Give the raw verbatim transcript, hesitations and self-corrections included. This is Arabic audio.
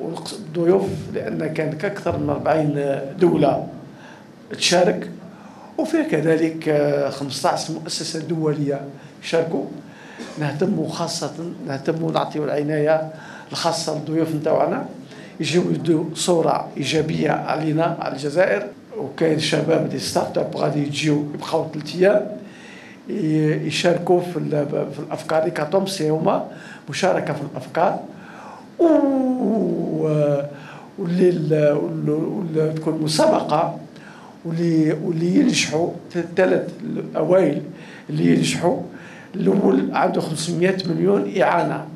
ونقصد الضيوف لأن كان أكثر من أربعين دولة تشارك، وفيه كذلك خمسة عشر مؤسسة دولية يشاركوا. نهتموا خاصة نهتموا نعطيوا العناية الخاصة للضيوف نتاعنا، يجيو يدوا صورة إيجابية علينا على الجزائر. وكاين شباب دي ستارت اب غادي يجيو يبقاو ثلاث أيام يشاركوا في في الأفكار. كاتومس هما مشاركة في الأفكار، واللي تكون مسابقة، واللي واللي ينجحوا الثلاث الأوائل اللي ينجحوا، الأول عنده خمسمائة مليون إعانة